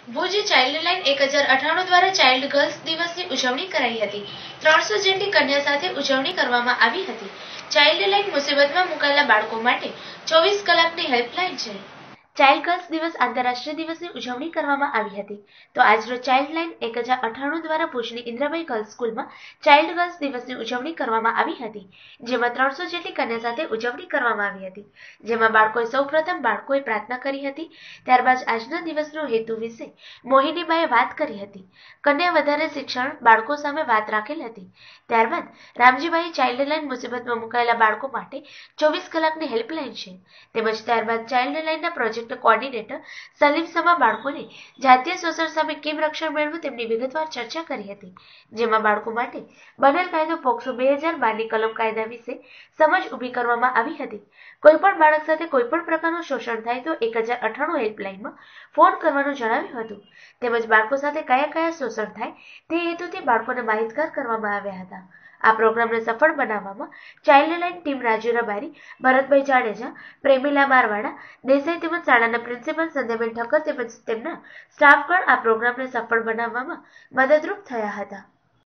ભુજ ચાઇલ્ડલાઇન 1098 દ્વારા child girls દિવસની ઉજવણી કરાઈ હતી। 300 જેટલી કન્યા સાથે ઉજવણી કરવામાં આવી હતી। ચાઇલ્ડલાઇન મુસીબતમાં મુકાયેલા બાળકો માટે 24 કલાકની હેલ્પલાઇન છે। ચાઇલ્ડ ગર્લ્સ દિવસ આંતરરાષ્ટ્રીય દિવસની ઉજવણી કરવામાં આવી હતી। તો આજરોજ ચાઇલ્ડલાઇન 1098 દ્વારા ભુજની ઇન્દ્રભાઈ ગર્લ્સ સ્કૂલમાં ચાઇલ્ડ ગર્લ્સ દિવસની ઉજવણી કરવામાં આવી હતી, જેમાં 300 જેટલી કન્યા સાથે ઉજવણી કરવામાં આવી હતી, જેમાં બાળકોએ સૌપ્રથમ બાળકોએ પ્રાર્થના કરી હતી। ત્યારબાદ આજના દિવસનો હેતુ વિશે મોહિનીબાએ વાત કરી હતી। કન્યા વધારે શિક્ષણ બાળકો સામે વાત રાખેલ હતી। ત્યારબાદ રામજીભાઈ ચાઇલ્ડલાઇન મુસીબતમાં મુકાયેલા બાળકો માટે 24 કલાકની હેલ્પલાઇન છે, તેમજ ત્યારબાદ ચાઇલ્ડલાઇનના પ્રોજેક્ટ કોઓર્ડિનેટર સલીમ સમા બાળકોને જાતીય શોષણ સામે કેમ રક્ષણ મેળવવું તેમની વિગતવાર ચર્ચા કરી હતી, જેમાં બાળકો માટે બનેલ કાયદો પોક્સો 2012ની કલમ કાયદા વિશે સમજ ઊભી કરવામાં આવી હતી। કોઈપણ બાળક સાથે કોઈપણ પ્રકારનું શોષણ થાય તો 1098 હેલ્પલાઇનમાં ફોન કરવાનું જણાવ્યું હતું, તેમજ બાળકો સાથે કયા કયા શોષણ થાય તે હેતુથી બાળકોને માહિતગાર કરવામાં આવ્યા હતા। આ પ્રોગ્રામને સફળ બનાવવામાં ચાઇલ્ડલાઇન ટીમ રાજુ રબારી, ભરતભાઈ જાડેજા, પ્રેમીલા મારવાડા, દેસાઈ તેમજ શાળાના પ્રિન્સિપલ સંધ્યાબેન ઠક્કર તેમજ તેમના સ્ટાફગણ આ પ્રોગ્રામને સફળ બનાવવામાં મદદરૂપ થયા હતા।